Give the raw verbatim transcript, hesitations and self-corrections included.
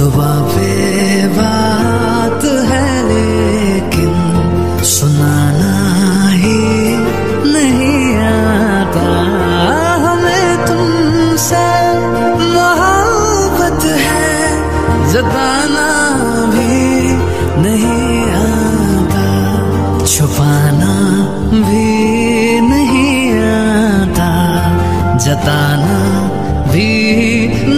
जुबां पे बात है लेकिन सुनाना ही नहीं आता। हमें तुमसे मोहब्बत है जताना भी नहीं आता, छुपाना भी नहीं आता, जताना भी